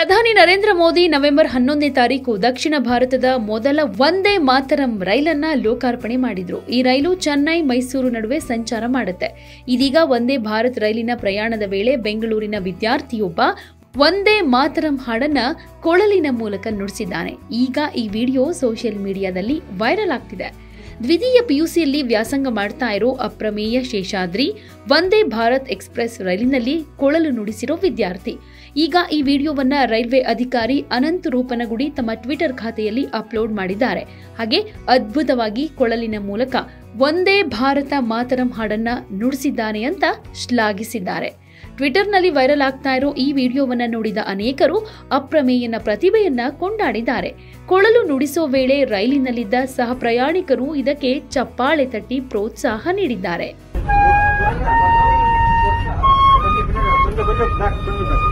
ಪ್ರಧಾನಿ ನರೇಂದ್ರ ಮೋದಿ ನವೆಂಬರ್ 11ನೇ ತಾರೀಕು ದಕ್ಷಿಣ ಭಾರತದ ಮೊದಲ ವಂದೇ ಮಾತರಂ ರೈಲನ್ನ ಲೋಕಾರ್ಪಣೆ ಮಾಡಿದ್ರು. ಈ ರೈಲು ಚೆನ್ನೈ ಮೈಸೂರು ನಡುವೆ ಸಂಚಾರ ಮಾಡುತ್ತೆ. ಇದೀಗ ವಂದೇ ಭಾರತ್ ರೈಲಿನ ಪ್ರಯಾಣದ ವೇಳೆ ಬೆಂಗಳೂರಿನ ವಿದ್ಯಾರ್ಥಿಯೊಬ್ಬ ವಂದೇ ಮಾತರಂ ಹಾಡನ್ನ ಕೊಳಲಿನ ಮೂಲಕ ನುಡಿಸಿದ್ದಾನೆ. ಈಗ ಈ ವಿಡಿಯೋ ಸೋಷಿಯಲ್ ಮೀಡಿಯಾದಲ್ಲಿ ವೈರಲ್ ಆಗ್ತಿದೆ. ದ್ವಿತೀಯ ಪಿಯುಸಿಯಲ್ಲಿ ವ್ಯಾಸಂಗ ಮಾಡ್ತಾ ಇರೋ ಅಪ್ರಮೇಯ ಶೇಷಾದ್ರಿ ವಂದೇ ಭಾರತ್ ಎಕ್ಸ್ಪ್ರೆಸ್ ರೈಲಿನಲ್ಲಿ ಕೊಳಲು ನುಡಿಸಿರೋ ವಿದ್ಯಾರ್ಥಿ. ಈಗ ಈ ವಿಡಿಯೋವನ್ನ ರೈಲ್ವೆ ಅಧಿಕಾರಿ ಅನಂತ್ ರೂಪನಗುಡಿ ತಮ್ಮ ಟ್ವಿಟರ್ ಖಾತೆಯಲ್ಲಿ ಅಪ್ಲೋಡ್ ಮಾಡಿದ್ದಾರೆ. ಹಾಗೆ ಅದ್ಭುತವಾಗಿ ಕೊಳಲಿನ ಮೂಲಕ ವಂದೇ ಭಾರತ ಮಾತರಂ ಹಾಡನ್ನ ನುಡಿಸಿದ್ದಾನೆ ಅಂತ ಶ್ಲಾಘಿಸಿದ್ದಾರೆ. ಟ್ವಿಟರ್ನಲ್ಲಿ ವೈರಲ್ ಆಗ್ತಾ ಇರೋ ಈ ವಿಡಿಯೋವನ್ನ ನೋಡಿದ ಅನೇಕರು ಅಪ್ರಮೇಯನ ಪ್ರತಿಭೆಯನ್ನ ಕೊಂಡಾಡಿದ್ದಾರೆ. ಕೊಳಲು ನುಡಿಸೋ ವೇಳೆ ರೈಲಿನಲ್ಲಿದ್ದ ಸಹ ಪ್ರಯಾಣಿಕರು ಇದಕ್ಕೆ ಚಪ್ಪಾಳೆ ತಟ್ಟಿ ಪ್ರೋತ್ಸಾಹ ನೀಡಿದ್ದಾರೆ.